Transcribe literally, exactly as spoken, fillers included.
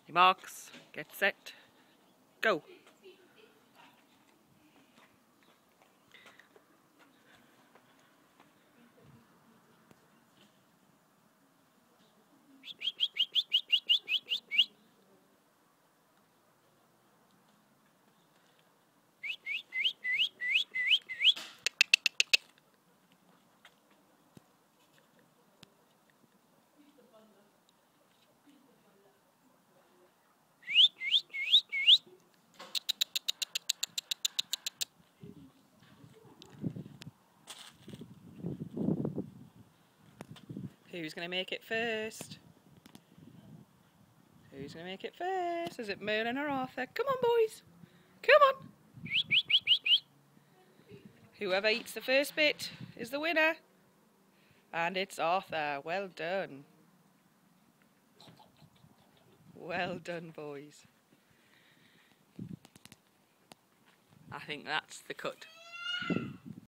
Marks, get set, go. Who's going to make it first? Who's going to make it first? Is it Merlin or Arthur? Come on, boys. Come on. Whoever eats the first bit is the winner. And it's Arthur. Well done. Well done, boys. I think that's the cut.